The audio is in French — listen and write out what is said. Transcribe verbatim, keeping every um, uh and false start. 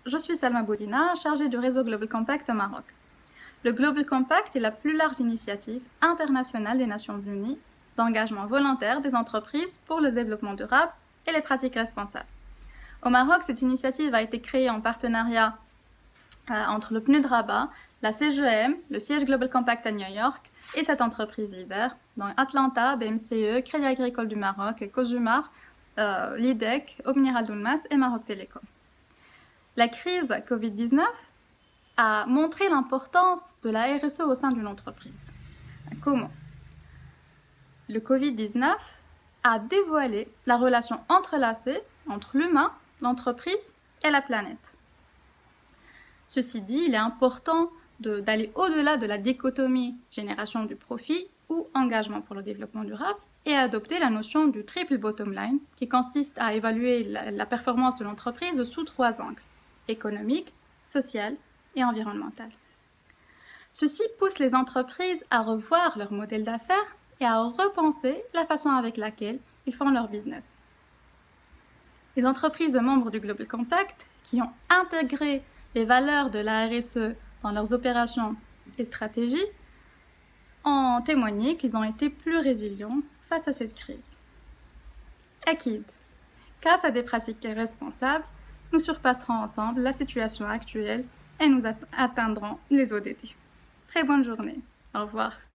je suis Salma Boudina, chargée du réseau Global Compact au Maroc. Le Global Compact est la plus large initiative internationale des Nations Unies d'engagement volontaire des entreprises pour le développement durable et les pratiques responsables. Au Maroc, cette initiative a été créée en partenariat euh, entre le P N U D Rabat, la C G E M, le siège Global Compact à New York et cette entreprise leader dans Atlanta, B M C E, Crédit Agricole du Maroc, Cojumar, euh, l'I D E C, Obniral Doulmas et Maroc Télécom. La crise Covid dix-neuf a montré l'importance de la R S E au sein d'une entreprise. Comment? Le Covid dix-neuf a dévoilé la relation entrelacée entre l'humain, l'entreprise et la planète. Ceci dit, il est important d'aller au-delà de la dichotomie génération du profit ou engagement pour le développement durable et adopter la notion du triple bottom line qui consiste à évaluer la, la performance de l'entreprise sous trois angles: économique, social et environnemental. Ceci pousse les entreprises à revoir leur modèle d'affaires et à repenser la façon avec laquelle ils font leur business. Les entreprises membres du Global Compact qui ont intégré les valeurs de la R S E dans leurs opérations et stratégies ont témoigné qu'ils ont été plus résilients face à cette crise. Akid, grâce à des pratiques responsables, nous surpasserons ensemble la situation actuelle et nous atteindrons les O D D. Très bonne journée. Au revoir.